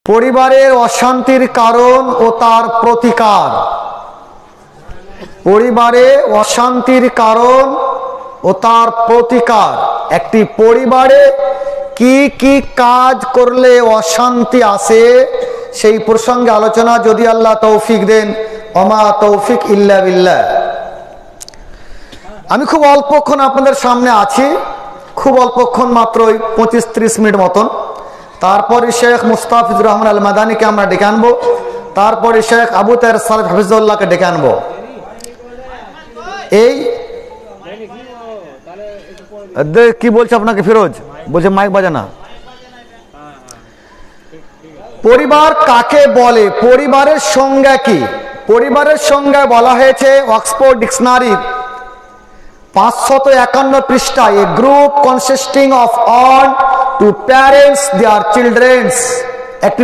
পরিবারের অশান্তির কারণ ও তার প্রতিকার। পরিবারে অশান্তির কারণ ও তার প্রতিকার। একটি পরিবারে কি কি কাজ করলে অশান্তি আসে সেই প্রসঙ্গে আলোচনা, যদি আল্লাহ তৌফিক দেন। ওমা তৌফিক ইল্লা বিল্লাহ। আমি খুব অল্পক্ষণ আপনাদের সামনে আছি, খুব অল্পক্ষণ, মাত্র 25-30 মিনিট মতন। তারপরে শেখ মুস্তাফিজুর রহমান আল মাদানীকে আমরা ডেকে আনবো, তারপরে শেখ আবু তাহের সালেহ হাফিজুল্লাহকে ডেকে আনবো। এই কি বলছে আপনাকে ফিরোজ? বলছে মাইক বাজানা। পরিবার কাকে বলে? পরিবারের সংজ্ঞা কি? পরিবারের সংজ্ঞা বলা হয়েছে অক্সফোর্ড ডিকশনারির 551 পৃষ্ঠায়, a group consisting of all to parents their childrens. একটি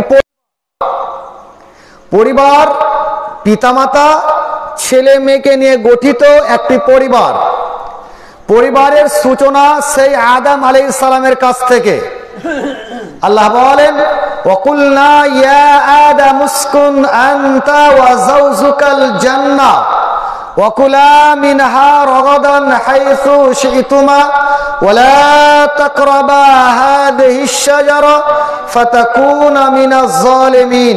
পরিবার পিতামাতা ছেলে মেয়েকে নিয়ে গঠিত একটি পরিবার। পরিবারের সূচনা সেই আদম আলাইহিস সালামের কাছ থেকে। আল্লাহ বলেন, ওয়াকুলনা ইয়া আদাম উসকুন আনতা ওয়া যাওজুকাল জান্নাহ ওয়াকুলা মিনহা রাগাদান হাইসু শি'তুমা ওয়ালা তাকরাবা হাযিহিশ শাজারা ফাতাকুনা মিনাজ জালিমিন।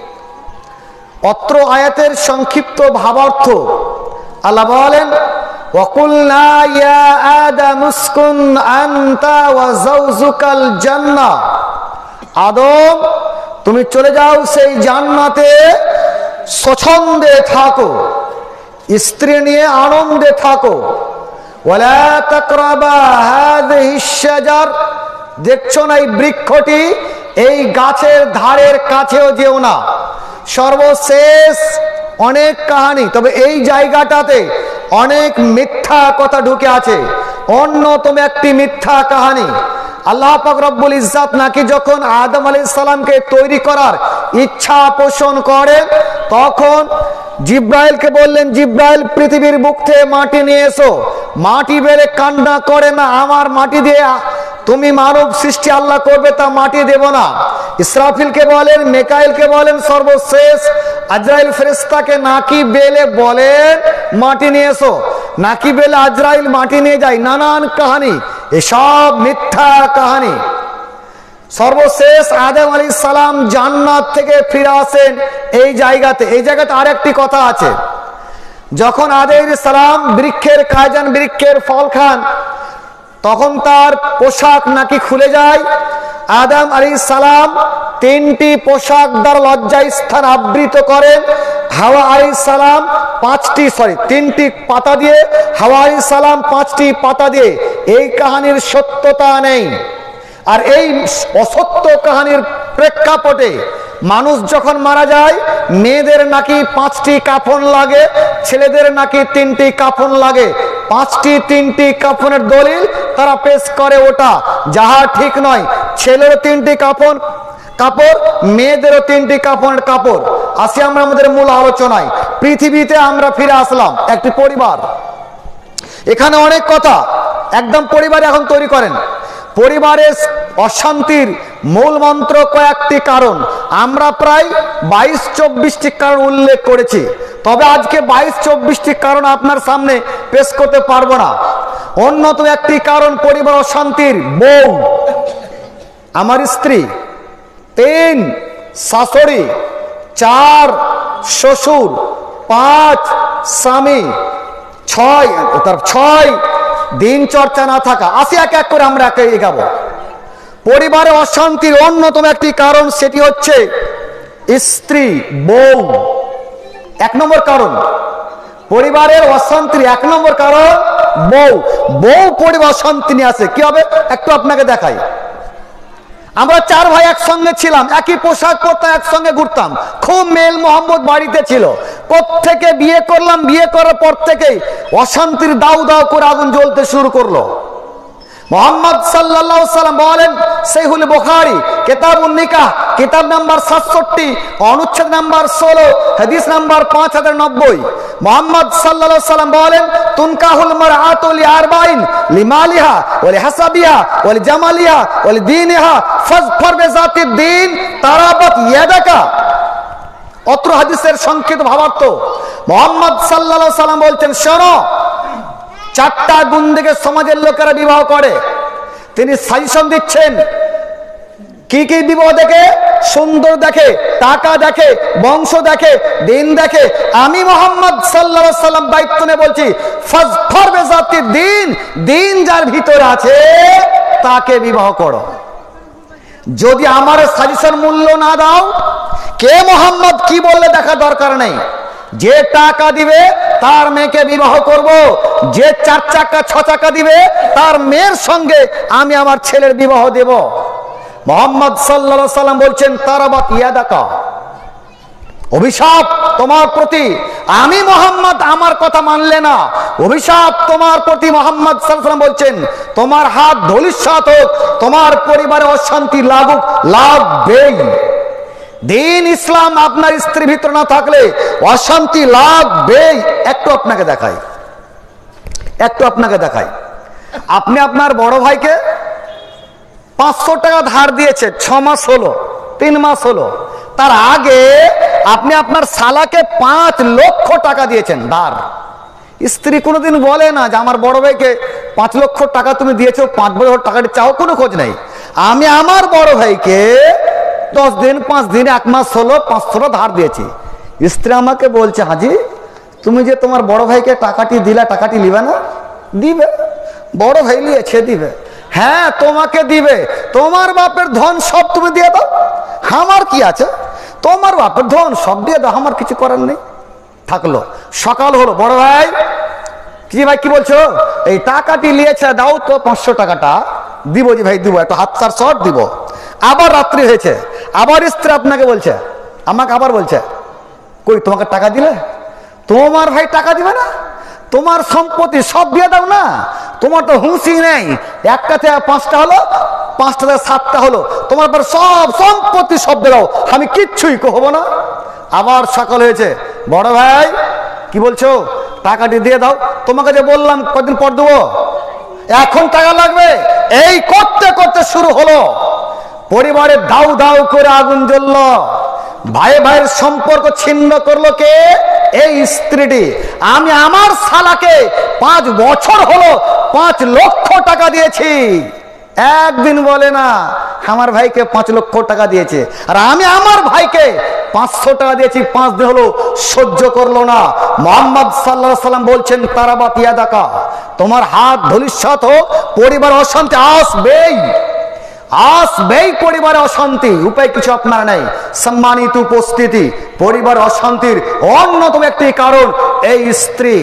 অত্র আয়াতের সংক্ষিপ্ত ভাবার্থ, আল্লাহ বলেন, ওয়াকুলনা ইয়া আদাম উসকুন আনতা ওয়া যাওজুকাল জান্নাহ। আদম, তুমি চলে যাও সেই জান্নাতে, স্বচ্ছন্দে থাকো, স্ত্রী নিয়ে আনন্দে থাকো। ওয়ালা তাকরাবা হাযিহিশ শাজার, দেখছো না এই বৃক্ষটি, এই গাছের ধারের কাছেও যেও না। সর্বশেষ অনেক কাহিনী, তবে এই জায়গাটাতে অনেক মিথ্যা কথা ঢুকে আছে। অন্যতম একটি মিথ্যা কাহিনী, আল্লাহ পাক রব্বুল ইজ্জাত নাকি যখন আদম আলাইহিস সালামকে তৈরি করার ইচ্ছা পোষণ করেন, তখন জিব্রাইলকে বললেন, জিব্রাইল পৃথিবীর বুক থেকে মাটি নিয়ে এসো। মাটি বেড়ে কান্না করে না, আমার মাটি দিয়ে তুমি মানব সৃষ্টি আল্লাহ করবে, তা মাটি দেব না। ইসরাফিলকে বলেন, মেকাইলকে বলেন, সর্বশেষ আজরাইল ফেরেশতাকে নাকি বেলে বলেন মাটি নিয়ে এসো। নাকি বেলে আজরাইল মাটি নিয়ে যায়। নানান কাহিনী, এসব মিথ্যা কাহিনী। সর্বশেষ আদম আলাইহিস সালাম জান্নাত থেকে ফিরে আসেন এই জায়গাতে। এই জায়গাতে আরেকটি কথা আছে, যখন আদম আলাইহিস সালাম বৃক্ষের খায়, বৃক্ষের ফল খান, তখন তার পোশাক নাকি খুলে যায়। আদম আলাইহিস সালাম 3টি পোশাক দ্বারা লজ্জা স্থান আবৃত করেন। হাওয়া আলাইহিস সালাম 3টি পাতা দিয়ে, হাওয়া আলাইহিস সালাম 5টি পাতা দিয়ে। এই কাহিনীর সত্যতা নেই। আর এই অসত্য কাহিনীর প্রেক্ষাপটে মানুষ যখন মারা যায়, মেয়েদের নাকি 5টি কাফন লাগে, ছেলেদের নাকি 3টি কাফন লাগে। 5টি 3টি কাফনের দলিল তারা পেশ করে, ওটা যাহা ঠিক নয়। ছেলেরও 3টি কাপড়, মেয়েদেরও 3টি কাপড়ের কাপড়। আসি আমরা আমাদের মূল আলোচনায়। পৃথিবীতে আমরা ফিরে আসলাম একটি পরিবার। এখানে অনেক কথা, একদম পরিবারে এখন তৈরি করেন। পরিবারের অশান্তির মূল মন্ত্র কয়েকটি কারণ, আমরা প্রায় 22-24টি কারণ উল্লেখ করেছি। তবে আজকে 22-24টি কারণ আপনার সামনে পেশ করতে পারবো না। অন্যতম একটি কারণ পরিবার অশান্তির, বউ, আমার স্ত্রী, 3 শাশুড়ি, 4 শ্বশুর, 5 স্বামী, 6 দিন চর্চা না থাকা। আসি এক এক করে আমরা এগাবো। পরিবারে অশান্তির অন্যতম একটি কারণ, সেটি হচ্ছে স্ত্রী, বউ। 1 নম্বর কারণ পরিবারের অশান্তির 1 নম্বর কারণ বউ। বউ পরিবার অশান্তি নিয়ে আসে। কি হবে একটু আপনাকে দেখাই। আমরা 4 ভাই একসঙ্গে ছিলাম, একই পোশাক পরতাম, একসঙ্গে ঘুরতাম, খুব মেল মোহাম্মদ বাড়িতে ছিল। প্রত্যেকে বিয়ে করলাম, বিয়ে করার পর থেকেই অশান্তির দাউ দাউ করে আগুন জ্বলতে শুরু করলো। মোহাম্মদ সাল্লাল্লাহু আলাইহি সাল্লাম বলেন, সহিহুল বুখারী কিতাবুন নিকাহ কিতাব নাম্বার 67 অনুচ্ছেদ নাম্বার 16 হাদিস নাম্বার 5090, মোহাম্মদ সাল্লাল্লাহু আলাইহি সাল্লাম বলেন, তুনকাহুল মারআতু লিআরবাইন লিমালিহা ওয়া লিহাসাবিহা ওয়া লিজামালিহা ওয়া লিদীনিহা ফাজফার বিযাতিদ দ্বীন তারাবাত ইয়াদাকা। অত্র হাদিসের সংক্ষিপ্ত ভাবার্থ, মোহাম্মদ সাল্লাল্লাহু আলাইহি সাল্লাম বলছেন, শোনো, চারটা গুণ দেখে সমাজের লোকেরা বিবাহ করে। তিনি সাজেশন দিচ্ছেন, কি কি বিবাহ দেখে? সুন্দর দেখে, টাকা দেখে, বংশ দেখে, দিন দেখে। আমি মোহাম্মদ সাল্লাল্লাহু আলাইহি সাল্লাম দায়িত্ব নিয়ে বলছি, ফাজফার বিযাতিদ দ্বীন, দিন যার ভিতরে আছে তাকে বিবাহ করো। যদি আমার সাজেশন মূল্য না দাও, কে মোহাম্মদ কি বললে দেখা দরকার নেই। যে টাকা দিবে তার মেয়েকে বিবাহ করব, যে 4 চাকা 6 চাকা দিবে তার মেয়ের সঙ্গে আমি আমার ছেলের বিবাহ দেব। মোহাম্মদ সাল্লাল্লাহু আলাইহি সাল্লাম বলছেন, তারাবাত ইয়াদাকা, অভিশাপ তোমার প্রতি। আমি মোহাম্মদ আমার কথা মানলে না, অভিশাপ তোমার প্রতি। মোহাম্মদ সাল্লাল্লাহু আলাইহি সাল্লাম বলছেন, তোমার হাত ধূলিসাৎ হোক, তোমার পরিবারে অশান্তি লাগুক, লাগবেই। দিন ইসলাম আপনার স্ত্রীর ভিতরে না থাকলে অশান্তি লাগবেই। একটু আপনাকে দেখাই, আপনি আপনার বড় ভাইকে 500 টাকা ধার দিয়েছে, 6 মাস হলো, 3 মাস হলো। তার আগে আপনি আপনার শালাকে 5 লক্ষ টাকা দিয়েছেন ধার। স্ত্রী কোনোদিন বলে না যে আমার বড় ভাইকে 5 লক্ষ টাকা তুমি দিয়েছো, 5 বছর টাকাটি চাও, কোনো খোঁজ নেই। আমি আমার বড় ভাইকে 10 দিন, 5 দিন, 1 মাস হলো 500 ধার দিয়েছি। স্ত্রী আমাকে বলছে, হাজি তুমি যে তোমার বড় ভাইকে টাকাটি দিলা, টাকাটি নিবে না? দিবে, বড় ভাই নিয়েছে, দিবে। হ্যাঁ তোমাকে দিবে, তোমার বাপের ধন সব তুমি দিয়ে দাও, আমার কি আছে? তোমার বাপের ধন সব দিয়ে দাও, আমার কিছু করার নেই। থাকলো, সকাল হলো, বড় ভাই, কি ভাই কি বলছো? এই টাকাটি নিয়েছে, দাও তো 500 টাকাটা। দিব জি ভাই, দিব, একটু হাত তার শর্ট দিব। আবার রাত্রি হয়েছে, আবার স্ত্রী আপনাকে বলছে, আমাকে আবার বলছে, কই তোমাকে টাকা দিলে? তোমার ভাই টাকা দিবে না? তোমার সম্পত্তি সব দিয়ে দাও না, তোমার তো হুঁশি নেই। 1টা থেকে 5টা হলো, 5টা থেকে 7টা হলো, তোমার পর সব সম্পত্তি সব দিয়ে দাও, আমি কিচ্ছুই কহবো না। আবার সকাল হয়েছে, বড় ভাই কি বলছো? টাকাটি দিয়ে দাও। তোমাকে যে বললাম কদিন পর দেবো, এখন টাকা লাগবে। এই করতে করতে শুরু হলো, পরিবারে দাউ দাউ করে আগুন জ্বলল। ভাই ভাইয়ের সম্পর্ক ছিন্ন করলো কে? এই স্ত্রীটি। আমি আমার শালাকে 5 বছর হলো 5 লক্ষ টাকা দিয়েছি, একদিন বলে না আমার ভাইকে 5 লক্ষ টাকা দিয়েছে। আর আমি আমার ভাইকে 500 টাকা দিয়েছি, 5 দিন হলো সহ্য করলো না। মোহাম্মদ সাল্লাল্লাহু আলাইহি সাল্লাম বলছেন, তারাবাত ইয়াদাকা, তোমার হাত ধূলিসাৎ হোক, পরিবার অশান্তি আসবেই, আসবেই পরিবারে অশান্তি। উপায় কিছু আপনার নেই। সম্মানিত উপস্থিতি, পরিবার অশান্তির অন্যতম একটি কারণ এই স্ত্রী।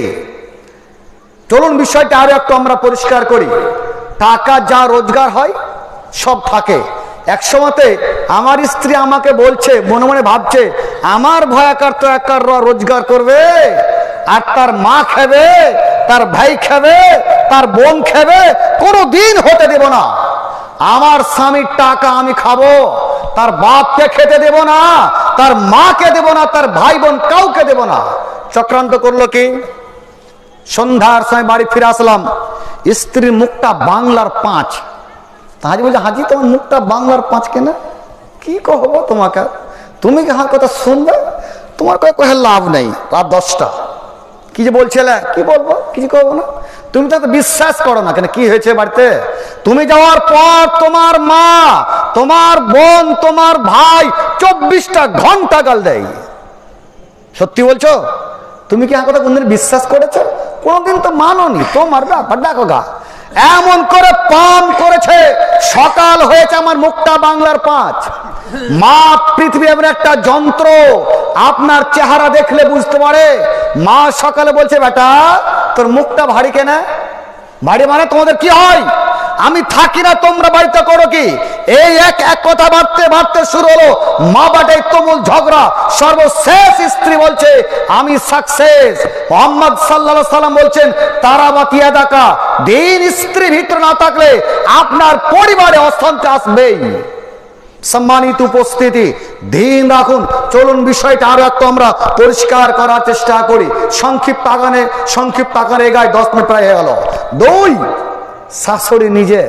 চলুন বিষয়টা আরো একটু আমরা পরিষ্কার করি। টাকা যা রোজগার হয় সব থাকে। এক সময়তে আমার স্ত্রী আমাকে বলছে, মনে মনে ভাবছে, আমার ভয়াকার তো একার রোজগার করবে, আর তার মা খাবে, তার ভাই খাবে, তার বোন খাবে, কোনো দিন হতে দেব না। আমার স্বামীর টাকা আমি খাবো, তার বাপকে খেতে দেব না, তার মাকে দেব না, তার ভাই বোন কাউকে দেব না। চক্রান্ত করলো কি? সন্ধ্যার সময় বাড়ি ফিরে আসলাম, স্ত্রীর মুখটা বাংলার 5। হাজি বলছে, হাজি তোমার মুখটা বাংলার 5 কেনা? কি কহবো তোমাকে, তুমি কি আমার কথা শুনবে? তোমার কয়ে লাভ নেই। রাত 10টা, কি যে বলছিলে, কি বলবো, কিছু করবো না। তুমি তো বিশ্বাস করো না কেন? কি হয়েছে বাড়িতে? তুমি যাওয়ার পর তোমার মা, তোমার বোন, তোমার ভাই 24টা ঘন্টা গাল দেয়। সত্যি বলছো? তুমি কি আমার কথা কোনদিন বিশ্বাস করেছো? কোনদিন তো মানোনি। তোমার ব্যাপার দেখো গা, এমন করে পাম করেছে। সকাল হয়েছে, আমার মুখটা বাংলার 5। মা পৃথিবী এমন একটা যন্ত্র, আপনার চেহারা দেখলে বুঝতে পারে। মা সকালে বলছে, বেটা তোর মুখটা ভারী কেন? ভারী মানে তোমাদের কি হয়? আমি থাকি না, তোমরা বাড়িতে করো কি? এই এক এক কথা বাড়তে বাড়তে শুরু হলো মা বাটাই তুমুল ঝগড়া। সর্বশেষ স্ত্রী বলছে আমি সাকসেস। মোহাম্মদ সাল্লাল্লাহু আলাইহি সাল্লাম বলছেন তারাবাতিয়া দাকা, দিন স্ত্রী ভিতরে না থাকলে আপনার পরিবারে অশান্তি আসবেই। সম্মানিত উপস্থিতি, দিন রাখুন। চলুন বিষয়টা আরো একটু আমরা পরিষ্কার করার চেষ্টা করি। সংক্ষিপ্ত আকারে গায়ে 10 মিনিট প্রায় হয়ে গেল। 2, শাশুড়ি নিজে।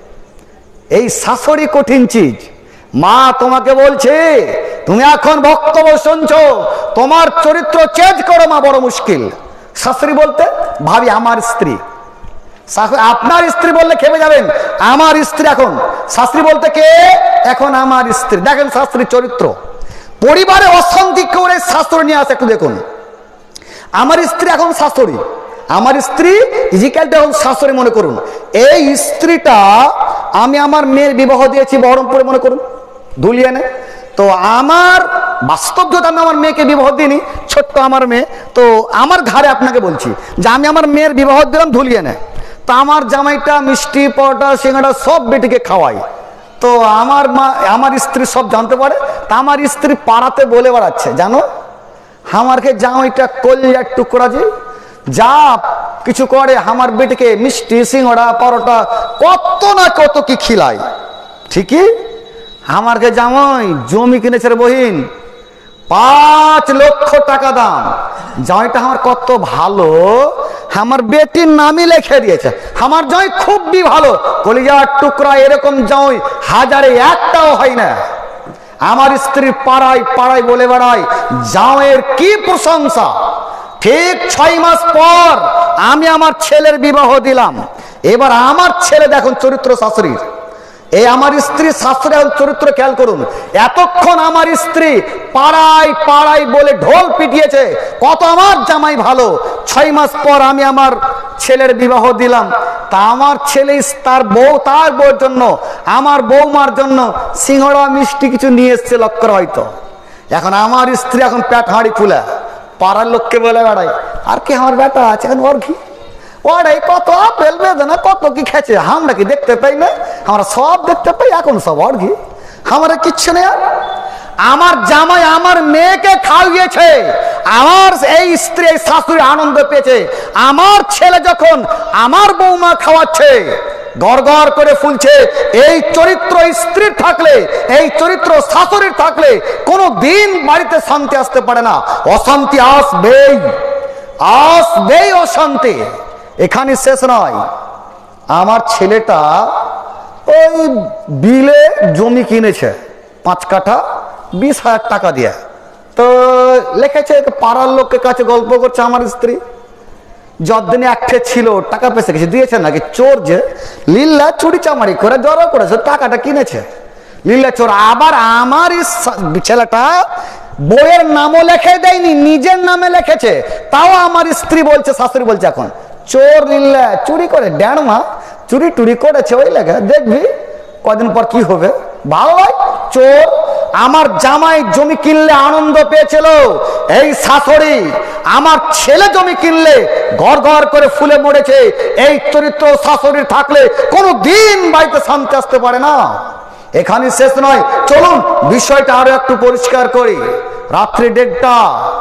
এই শাশুড়ি কঠিন চিজ। মা তোমাকে বলছে, তুমি এখন বক্তব্য শুনছো, তোমার চরিত্র চেঞ্জ করো মা, বড় মুশকিল। শাশুড়ি বলতে ভাবি আমার স্ত্রী, আপনার স্ত্রী বললে খেপে যাবেন, আমার স্ত্রী। এখন শাশুড়ি বলতে কে? এখন আমার স্ত্রী। দেখেন শাশুড়ির চরিত্র, পরিবারে অশান্তি করে শাশুড়ি নিয়ে আসে। একটু দেখুন, আমার স্ত্রী এখন শাশুড়ি, আমার স্ত্রী ইজিক্যালটা এখন শাশুড়ি মনে করুন। এই স্ত্রীটা আমি আমার মেয়ের বিবাহ দিয়েছি বহরমপুরে, মনে করুন ধুলিয়ানে। তো আমার বাস্তব যদি আমি আমার মেয়েকে বিবাহ দিইনি, ছোট্ট আমার মেয়ে, তো আমার ঘরে আপনাকে বলছি যে আমি আমার মেয়ের বিবাহ দিলাম ধুলিয়ানে। তো আমার জামাইটা মিষ্টি পরোটা সিঙ্গাড়া সব বেটিকে খাওয়াই। তো আমার স্ত্রী সব জানতে পারে। তা আমার স্ত্রী পাড়াতে বলে বেড়াচ্ছে, জানো আমারকে জামাইটা কলিজার টুকরা যে যা কিছু করে, আমার বেটিকে মিষ্টি সিঙ্গাড়া পরোটা কত না কত কি খিলায়। ঠিকই আমারকে জামাই জমি কিনেছে রে বহিন, 5 লক্ষ টাকা দাম। জামাইটা আমার কত ভালো, আমার বেটির নামই লিখে দিয়েছে। আমার জামাই খুবই ভালো, কলিজার টুকরা। এরকম জামাই হাজারে একটাও হয় না। আমার স্ত্রী পাড়ায় পাড়ায় বলে বেড়ায় জামাইয়ের কি প্রশংসা। ঠিক 6 মাস পর আমি আমার ছেলের বিবাহ দিলাম। এবার আমার ছেলে দেখুন চরিত্র শাশুড়ির। এই আমার স্ত্রী শাশুড়ি চরিত্র খেয়াল করুন। এতক্ষণ আমার স্ত্রী পাড়ায় পাড়ায় বলে ঢোল পিটিয়েছে কত আমার জামাই ভালো। 6 মাস পর আমি আমার ছেলের বিবাহ দিলাম। তা আমার ছেলে তার বউর জন্য, আমার বৌমার জন্য সিঙ্গাড়া মিষ্টি কিছু নিয়ে এসছে লক্ষ্য হয়তো। এখন আমার স্ত্রী এখন পেট হাঁড়ি ফুলে পাড়ার লোককে বলে বেড়ায়, আর কি আমার বেটা আছে এখন ওর কি ওরাই কত আপেল বেদনা কত কি খেয়েছে, আমরা কি দেখতে পাই না? আমরা সব দেখতে পাই, এখন সব ওর কি, আমরা কিচ্ছু নেই। আর আমার জামাই আমার মেয়েকে খাওয়িয়েছে, আমার এই স্ত্রী এই শাশুড়ি আনন্দ পেয়েছে। আমার ছেলে যখন আমার বৌমা খাওয়াচ্ছে গড় গড় করে ফুলছে। এই চরিত্র স্ত্রীর থাকলে, এই চরিত্র শাশুড়ির থাকলে কোনো দিন বাড়িতে শান্তি আসতে পারে না। অশান্তি আসবেই, আসবেই অশান্তি। এখানে শেষ নয়। আমার ছেলেটা ওই বিলে জমি কিনেছে 5 কাঠা 20,000 টাকা দিয়ে। তো লিখেছে পাড়ার লোকের কাছে গল্প করছে আমার স্ত্রী, যতদিনে একটা ছিল টাকা পেয়েছে গেছে দিয়েছে নাকি চোর যে লিল্লা চুরি চামারি করে জড়ো করেছে টাকাটা কিনেছে লিল্লা চোর। আবার আমার ছেলেটা বইয়ের নামও লেখে দেয়নি, নিজের নামে লিখেছে। তাও আমার স্ত্রী বলছে, শাশুড়ি বলছে এখন চোর লিল্লা চুরি করে ড্যাড়মা চুরি টুরি করেছে, ওই লেখা দেখবি কদিন পর কি হবে। ভালো হয় চোর। আমার জামাই জমি কিনলে আনন্দ পেয়েছিল, এই শাশুড়ি আমার ছেলে জমি কিনলে ঘর ঘর করে ফুলে মরেছে। এই চরিত্র শাশুড়ির থাকলে কোনো দিন বাড়িতে শান্তি আসতে পারে না। এখানে শেষ নয়, চলুন বিষয়টা আরো একটু পরিষ্কার করি। রাত্রি 1:30,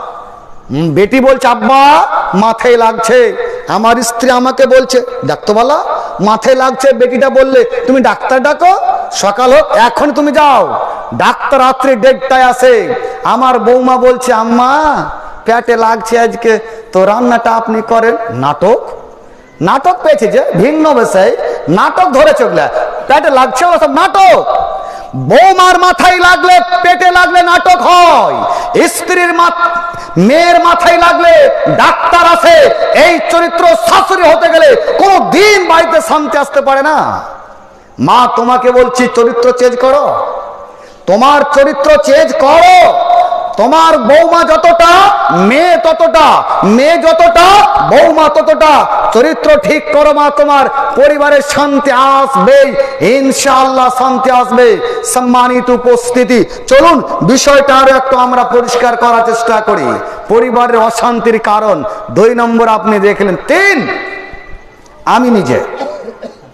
বেটি বলছে আব্বা মাথায় লাগছে। আমার স্ত্রী আমাকে বলছে ডাক্তারবালা মাথায় লাগছে। বেটিটা বললে তুমি ডাক্তার ডাকো, সকাল হোক এখন তুমি যাও। ডাক্তার রাত্রি 1:30টায় আসে। আমার বৌমা বলছে আম্মা পেটে লাগছে আজকে, তো রান্নাটা আপনি করেন। নাটক নাটক পেয়েছে যে ভিন্ন বিষয়, নাটক ধরে চললে পেটে লাগছে সব নাটক। বৌমার মাথায় লাগলে পেটে লাগলে নাটক হয়, স্ত্রীর মেয়ের মাথায় লাগলে ডাক্তার আছে। এই চরিত্র শাশুড়ি হতে গেলে কোন দিন বাড়িতে শান্তি আসতে পারে না। মা তোমাকে বলছি চরিত্র চেঞ্জ করো, তোমার চরিত্র চেঞ্জ করো। তোমার বৌমা যতটা মেয়ে ততটা, মেয়ে যতটা বৌমা ততটা। চরিত্র ঠিক করো মা, তোমার পরিবারের শান্তি আসবে, ইনশাআল্লাহ শান্তি আসবে। সম্মানিত উপস্থিতি, চলুন বিষয়টা আরো একটু আমরা পরিষ্কার করার চেষ্টা করি। পরিবারের অশান্তির কারণ 2 নম্বর আপনি দেখলেন। 3, আমি নিজে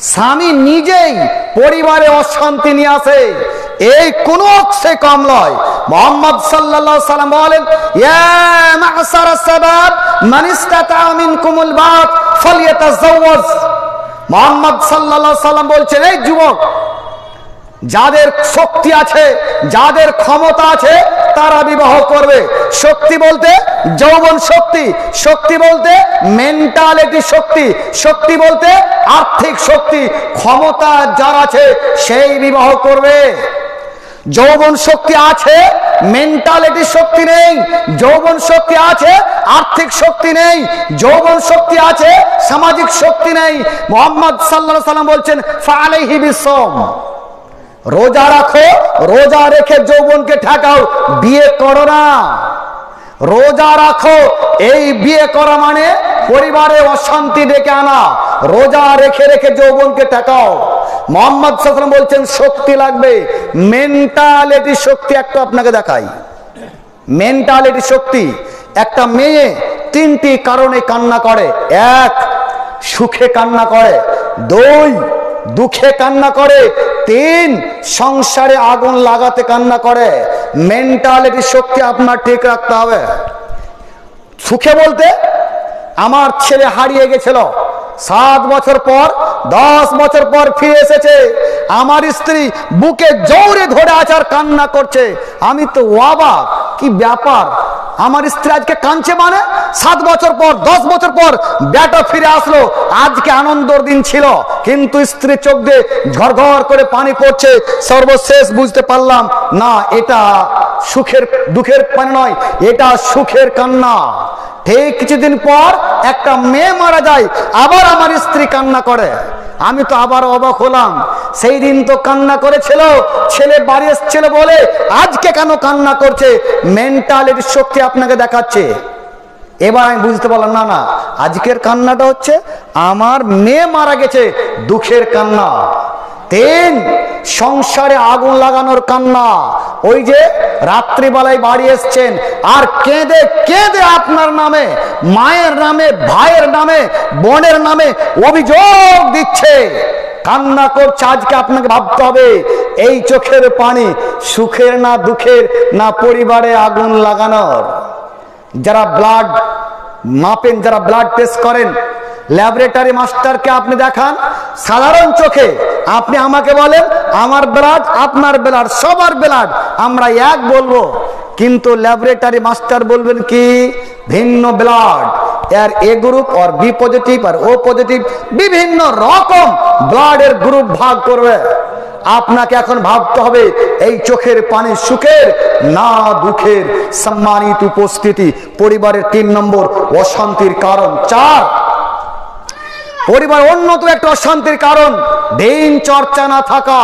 স্বামী নিজেই পরিবারে অশান্তি নিয়ে আসে, এই কোন অংশে কম নয়। মুহাম্মদ সাল্লাল্লাহু আলাইহি সাল্লাম বলেন, ইয়া মা'শারাস শাবাব মান ইসতাতা মিনকুমুল বাত ফালইয়াতাযাওয়াজ। মুহাম্মদ সাল্লাল্লাহু আলাইহি সাল্লাম বলছেন, এই যুবক, যাদের শক্তি আছে, যাদের ক্ষমতা আছে, তারা বিবাহ করবে। শক্তি বলতে যৌবন শক্তি, শক্তি বলতে মেন্টালিটি শক্তি, শক্তি বলতে আর্থিক শক্তি। ক্ষমতা যার আছে সেই বিবাহ করবে। যৌবন শক্তি আছে, মেন্টালিটি শক্তি নেই। যৌবন শক্তি আছে, আর্থিক শক্তি নেই। যৌবন শক্তি আছে, সামাজিক শক্তি নেই। মুহাম্মদ সাল্লাল্লাহু আলাইহি সাল্লাম বলছেন, ফালাইহি বিসওম, রোজা রাখো, রোজা রেখে যৌবনকে ঠেকাও, বিয়ে করো না। রোজা রাখো, এই বিয়ে করা মানে পরিবারে অশান্তি ডেকে আনা। রোজা রেখে রেখে যৌবনকে ঠেকাও। মুহাম্মদ সাল্লাল্লাহু আলাইহি ওয়াসাল্লাম বলছেন শক্তি লাগবে, মেন্টালিটি শক্তি। একটা আপনাকে দেখাই, মেন্টালিটি শক্তি। একটা মেয়ে তিনটি কারণে কান্না করে। এক, সুখে কান্না করে। দুই, দুঃখে কান্না করে। তিন, সংসারে আগুন লাগাতে কান্না করে। মেন্টালিটি শক্তি আপনার ঠিক রাখতে হবে। সুখে বলতে, আমার ছেলে হারিয়ে গেছিল, 7 বছর পর 10 বছর পর ফিরে এসেছে। আমার স্ত্রী বুকে জোরে ধরে আছে আর কান্না করছে। আমি তো অবাক, কি ব্যাপার, আমার স্ত্রী আজকে কাঁদছে মানে 7 বছর পর 10 বছর পর বেটা ফিরে আসলো, আজকে আনন্দের দিন ছিল। কিন্তু স্ত্রী চোখ দিয়ে ঝরঝর করে পানি পড়ছে। সর্বশেষ বুঝতে পারলাম, না, এটা সুখের দুঃখের পানি নয়, এটা সুখের কান্না। ঠিক কিছুদিন পর একটা মেয়ে মারা যায়, আবার আমার স্ত্রী কান্না করে। আমি তো আবার অবাক হলাম, সেই দিন তো কান্না করেছিল, ছেলে বাড়ি এসেছিল বলে, আজকে কেন কান্না করছে? মেন্টালিটি শক্তি আপনাকে দেখাচ্ছে। এবার আমি বুঝতে পারলাম, না না, আজকের কান্নাটা হচ্ছে আমার মেয়ে মারা গেছে, দুঃখের কান্না। তিন, সংসারে আগুন লাগানোর কান্না। ওই যে রাত্রিবেলায় বাড়ি এসছেন আর কেঁদে কেঁদে আপনার নামে, মায়ের নামে, ভাইয়ের নামে, বোনের নামে অভিযোগ দিচ্ছে, কান্না করছে। আজকে আপনাকে ভাবতে হবে, এই চোখের পানি সুখের না দুঃখের, না পরিবারে আগুন লাগানোর। যারা ব্লাড মাপেন, যারা ব্লাড টেস্ট করেন, ল্যাবরেটরি মাস্টারকে আপনি দেখান, সাধারণ চোখে আপনি আমাকে বলেন আমার ব্লাড, আপনার ব্লাড, সবার ব্লাড আমরা এক বলবো, কিন্তু ল্যাবরেটরি মাস্টার বলবেন কি ভিন্ন ব্লাড। এর এ গ্রুপ আর বি পজিটিভ আর ও পজিটিভ, বিভিন্ন রকম ব্লাডের গ্রুপ ভাগ করবে। আপনাকে এখন ভাবতে হবে, এই চোখের পানি সুখের না দুঃখের। সম্মানিত উপস্থিতি, পরিবারের 3 নম্বর অশান্তির কারণ। 4, পরিবার অন্যতম একটা অশান্তির কারণ দিন চর্চা না থাকা।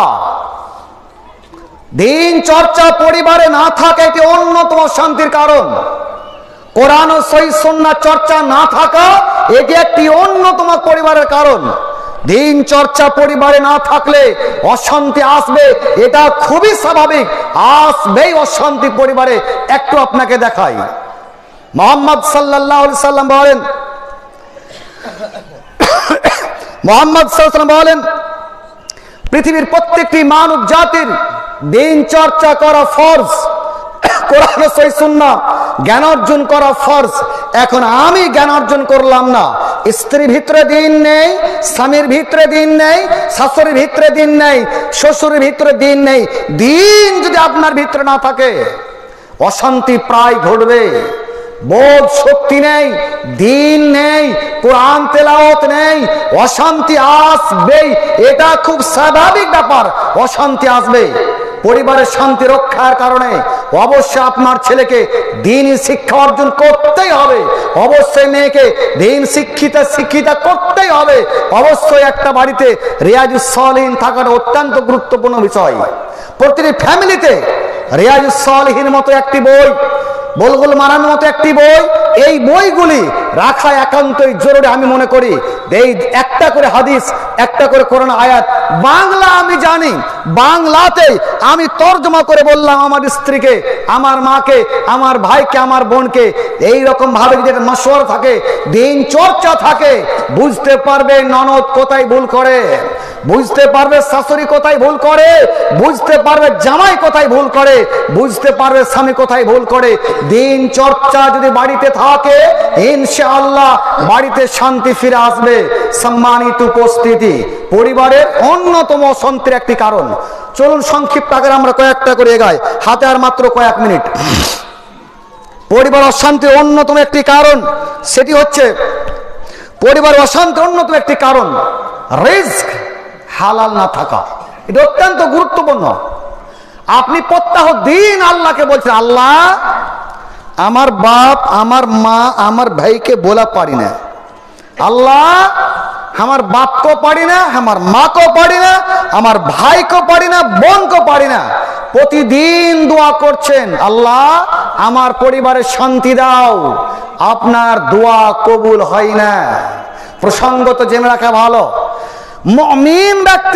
দিন চর্চা পরিবারে না থাকা এটি অন্যতম অশান্তির কারণ। কোরআন ও সহিহ সুন্নাহ চর্চা না থাকা এটি একটি অন্যতম পরিবারের কারণ। দিন চর্চা পরিবারে না থাকলে অশান্তি আসবে, এটা খুবই স্বাভাবিক, আসবেই অশান্তি পরিবারে। একটু আপনাকে দেখাই, মুহাম্মদ সাল্লাল্লাহু আলাইহি সাল্লাম বলেন, মুহাম্মদ সাল্লাল্লাহু আলাইহি সাল্লাম বলেন, পৃথিবীর প্রত্যেকটি মানব জাতির দিন চর্চা করা ফরজ। কোরআন ও সহিহ সুন্নাহ জ্ঞান অর্জন করা ফরজ। এখন আমি জ্ঞান অর্জন করলাম না, স্ত্রীর ভিতরে দিন নেই, স্বামীর ভিতরে দিন নেই, শাশুড়ির ভিতরে দিন নেই, শ্বশুরের ভিতরে দিন নেই। দিন যদি আপনার ভিতরে না থাকে, অশান্তি প্রায় ঘটবে। বোধ শক্তি নেই, দিন নেই, কোরআন তেলাওয়াত নেই, অশান্তি আসবেই। এটা খুব স্বাভাবিক ব্যাপার, অশান্তি আসবে। পরিবারের শান্তি রক্ষার কারণে অবশ্যই আপনার ছেলেকে দ্বীনি শিক্ষা অর্জন করতেই হবে, অবশ্যই মেয়েকে দ্বীন শিক্ষিতা করতেই হবে। অবশ্যই একটা বাড়িতে রিয়াজুস সালিহিন থাকাটা অত্যন্ত গুরুত্বপূর্ণ বিষয়। প্রতিটি ফ্যামিলিতে রিয়াজুস সালিহিনের মতো একটি বই, বুলবুল মারানোর মতো একটি বই, এই বইগুলি রাখা একান্তই জরুরি আমি মনে করি। এই একটা করে হাদিস, একটা করে কোরআন আয়াত, বাংলা আমি জানি, বাংলাতে আমি তর্জমা করে বললাম আমার স্ত্রীকে, আমার মাকে, আমার ভাইকে, আমার বোনকে, এই রকম ভাবে যদি মশওয়ারা থাকে, দিন চর্চা থাকে, বুঝতে পারবে ননদ কোথায় ভুল করে, বুঝতে পারবে শাশুড়ি কোথায় ভুল করে, বুঝতে পারবে জামাই কোথায় ভুল করে, বুঝতে পারবে স্বামী কোথায় ভুল করে। দিন চর্চা যদি বাড়িতে থাকে, ইনশাআল্লাহ বাড়িতে শান্তি ফিরে আসবে। সম্মানিত উপস্থিতি, পরিবারের অন্যতম অশান্তির একটি কারণ। চলুন সংক্ষিপ্ত আকারে আমরা কয়েকটা করে এগাই, হাতে আর মাত্র কয়েক মিনিট। পরিবার অশান্তির অন্যতম একটি কারণ, সেটি হচ্ছে পরিবার অশান্তির অন্যতম একটি কারণ রিজক হালাল না থাকা। এটা অত্যন্ত গুরুত্বপূর্ণ। আপনি প্রত্যহ দিন আল্লাহকে বলছেন, আল্লাহ আমার বাপ, আমার মা, আমার ভাইকে বলা পারি না, আল্লাহ আমার বাপকেও পারি না, আমার মাকেও পারি না, আমার ভাইকেও পারি না, বোনকেও পারি না। প্রতিদিন দোয়া করছেন, আল্লাহ আমার পরিবারে শান্তি দাও। আপনার দোয়া কবুল হয় না। প্রসঙ্গত জেনে রাখা ভালো, মুমিন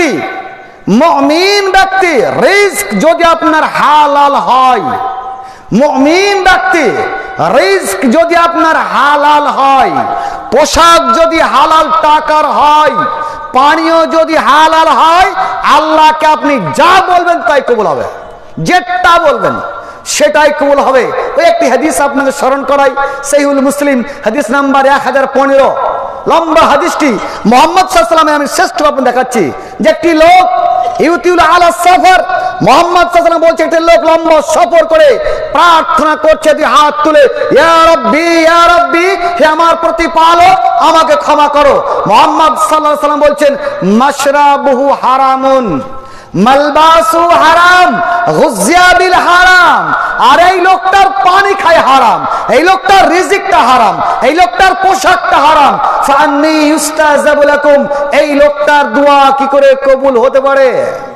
ব্যক্তি রিজক যদি আপনার হালাল হয়, মুমিন ব্যক্তি রিজক যদি আপনার হালাল হয়, পোশাক যদি হালাল টাকার হয়, পানীয় যদি হালাল হয়, আল্লাহকে আপনি যা বলবেন তাই কবুল হবে। যেটা বলবেন সেটাই কবুল হবে। ওই একটি হাদিস আপনাকে স্মরণ করাই, সহিহুল মুসলিম হাদিস নাম্বার 1015, লম্বা হাদিসটি। মুহাম্মদ সাল্লাল্লাহু আলাইহি ওয়াসাল্লাম, আমি শ্রেষ্ঠ আপনাকে দেখাচ্ছি যে একটি লোক ইউতিউল আলা সফর, মুহাম্মদ সাল্লাল্লাহু আলাইহি ওয়াসাল্লাম বলছে একটি লোক লম্বা সফর করে প্রার্থনা করছে, দুই হাত তুলে, ইয়া রাব্বি ইয়া রাব্বি, হে আমার প্রতিপালক আমাকে ক্ষমা করো। মুহাম্মদ সাল্লাল্লাহু আলাইহি ওয়াসাল্লাম বলছেন, মাশরাবুহু হারামুন, মালবাসু হারাম, গুযিয়া বিল হারাম। আর এই লোকটার পানি খায় হারাম, এই লোকটার রিজিকটা হারাম, এই লোকটার পোশাকটা হারাম। ফাআন্নী ইউস্তাজাবু লাকুম, এই লোকটার দোয়া কি করে কবুল হতে পারে?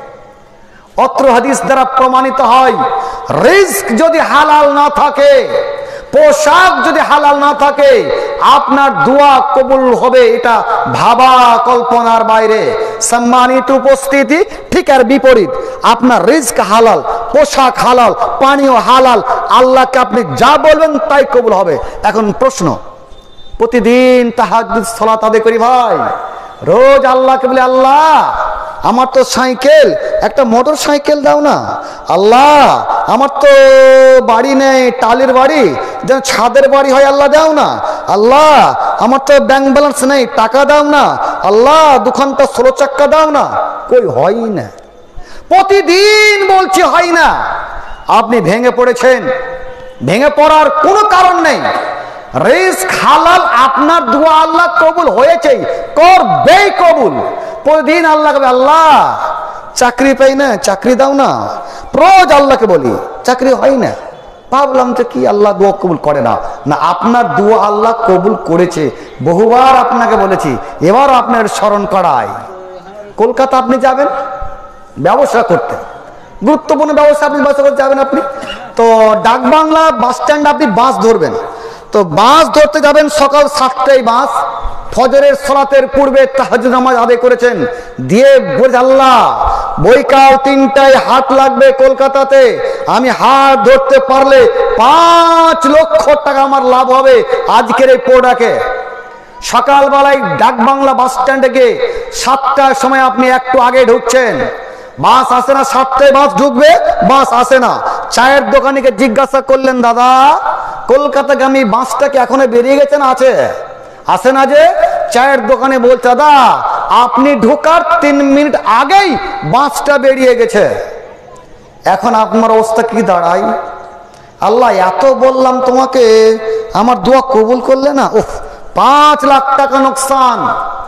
অত্র হাদিস দ্বারা প্রমাণিত হয়, রিজক যদি হালাল না থাকে, পোশাক যদি হালাল না থাকে, আপনার দোয়া কবুল হবে এটা ভাবা কল্পনার বাইরে। সম্মানিত উপস্থিতি, ঠিক আর বিপরীত, আপনার রিজক হালাল, পোশাক হালাল, পানীয় হালাল, আল্লাহকে আপনি যা বলবেন তাই কবুল হবে। এখন প্রশ্ন, প্রতিদিন তাহাজ্জুদ সালাত আদায় করি ভাই, রোজ আল্লাহকে বলি, আল্লাহ আমার তো সাইকেল, একটা মোটর সাইকেল দাও না, আল্লাহ আমার তো বাড়ি নেই, টালির বাড়ি, যেন ছাদের বাড়ি হয় আল্লাহ দাও না, আল্লাহ আমার তো ব্যাংক ব্যালেন্স নেই, টাকা দাও না, আল্লাহ দুখানটা 16 চাক্কা দাও না। কই হয় না, প্রতিদিন বলছি হয় না। আপনি ভেঙে পড়েছেন, ভেঙে পড়ার কোনো কারণ নেই। রিজক হালাল, আপনার দোয়া আল্লাহ কবুল হয়েছে, করবেই কবুল। প্রতিদিন আল্লাহকে, আল্লাহ চাকরি পাই না, চাকরি দাও না, রোজ আল্লাহকে বলি, চাকরি হয় না। ভাবলাম যে কি আল্লাহ দোয়া কবুল করে না, না আপনার দোয়া আল্লাহ কবুল করেছে। বহুবার আপনাকে বলেছি, এবার আপনার স্মরণ করাই। কলকাতা আপনি যাবেন ব্যবসা করতে, গুরুত্বপূর্ণ ব্যবসা, আপনি ব্যবসা করতে যাবেন, আপনি তো ডাকবাংলা বাস স্ট্যান্ড আপনি বাস ধরবেন, তো বাস ধরতে যাবেন সকাল 7টায় বাস, ফজরের সালাতের পূর্বে তাহাজ্জুদ নামাজ আদায় করেছেন, দিয়ে বলে আল্লাহ বৈকাল 3টায় হাট লাগবে কলকাতাতে, আমি হাট ধরতে পারলে 5 লক্ষ টাকা আমার লাভ হবে আজকের এই প্রোডাক্টে। সকালবেলায় ডাকবাংলা বাস স্ট্যান্ডে গিয়ে 7টার সময় আপনি একটু আগে ঢুকছেন, বাস আসে না, 7টায় বাস ঢুকবে, বাস আসে না। চায়ের দোকানিকে জিজ্ঞাসা করলেন, দাদা কলকাতাগামী বাসটা কি এখনো বেরিয়ে গেছে না আছে? আসে না যে। চায়ের দোকানে বলছে, দাদা আপনি ঢোকার 3 মিনিট আগেই বাসটা বেরিয়ে গেছে। এখন আপনার অবস্থা কি দাঁড়ায়? আল্লাহ এত বললাম তোমাকে, আমার দোয়া কবুল করলে না, ওহ 5 লাখ টাকা নোকসান।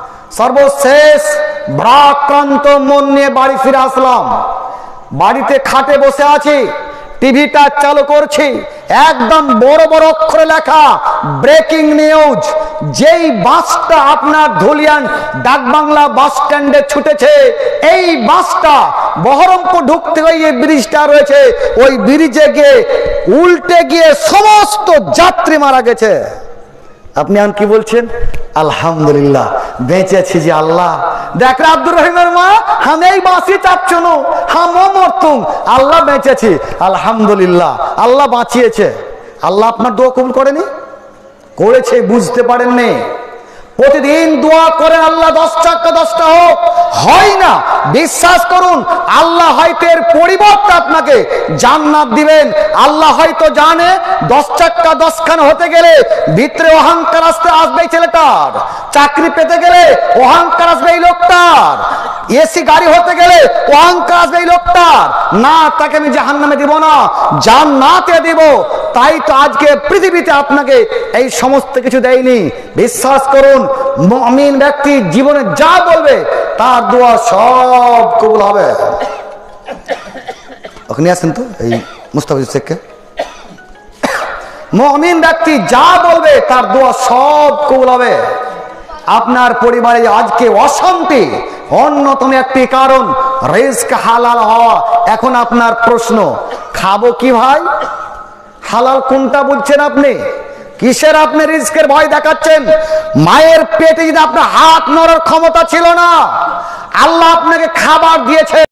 সর্বশেষ ভারাক্রান্ত মন নিয়ে বাড়ি ফিরে আসলাম, বাড়িতে খাটে বসে আছি, টিভিটা চালু করছি, একদম বড় বড় অক্ষরে লেখা ব্রেকিং নিউজ, যেই বাসটা আপনার ধুলিয়ান ডাকবাংলা বাস স্ট্যান্ডে ছুটেছে, এই বাসটা বহরমপুর ঢুকতে গিয়ে এই ব্রিজটা রয়েছে, ওই ব্রিজে গিয়ে উল্টে গিয়ে সমস্ত যাত্রী মারা গেছে। আপনি এখন কি বলছেন? আলহামদুলিল্লাহ, বেঁচেছি যে আল্লাহ। দেখ আব্দুর রহিমের মা, আমি এই বাঁচি চাচ্ছ না, হামও মরতুম, আল্লাহ বেঁচেছি, আলহামদুলিল্লাহ, আল্লাহ বাঁচিয়েছে। আল্লাহ আপনার দোয়া কবুল করেনি? করেছে, বুঝতে পারেননি। প্রতিদিন দোয়া করেন আল্লাহ 10টা হোক, হয় না, বিশ্বাস করুন আল্লাহ হয়তো এর পরিবর্তে আপনাকে জান্নাত দিবেন। আল্লাহ হয়তো জানে 10 হতে গেলে ভিতরে অহংকার আসবে এই ছেলেটার, চাকরি পেতে গেলে অহংকার আসবে এই লোকটার, এসি গাড়ি হতে গেলে অহংকার আসবে এই লোকটার, না তাকে আমি জাহান্নামে দিব না, জান্নাতে দিব। তাই তো আজকে পৃথিবীতে আপনাকে এই সমস্ত কিছু দেয়নি। বিশ্বাস করুন মুমিন ব্যক্তি জীবনে যা বলবে তার দোয়া সব কবুল হবে। ওখানে আসেন তো এই মুস্তাফিজুর শেখকে। মুমিন ব্যক্তি যা বলবে তার দোয়া সব কবুল হবে। আপনার পরিবারে আজকে অশান্তি অন্যতম একটি কারণ রিজক হালাল হওয়া। এখন আপনার প্রশ্ন, খাবো কি ভাই? হালাল কোনটা বুঝছেন আপনি? কিসের আপনি রিজকের ভয় দেখাচ্ছেন? মায়ের পেটে যদি আপনার হাত নড়ার ক্ষমতা ছিল না, আল্লাহ আপনাকে খাবার দিয়েছে।